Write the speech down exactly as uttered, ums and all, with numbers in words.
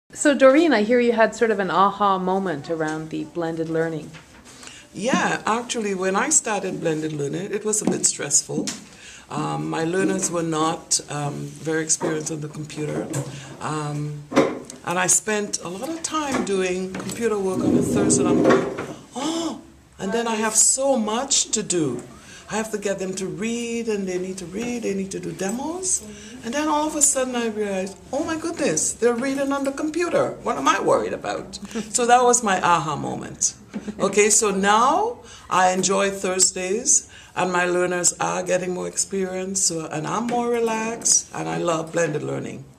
So Doreen, I hear you had sort of an aha moment around the blended learning. Yeah, actually, when I started blended learning, it was a bit stressful. Um, my learners were not um, very experienced on the computer. Um, and I spent a lot of time doing computer work on a Thursday. And I'm going, oh, and then I have so much to do. I have to get them to read, and they need to read, they need to do demos. And then all of a sudden I realized, oh my goodness, they're reading on the computer. What am I worried about? So that was my aha moment. Okay, so now I enjoy Thursdays, and my learners are getting more experience, so, and I'm more relaxed, and I love blended learning.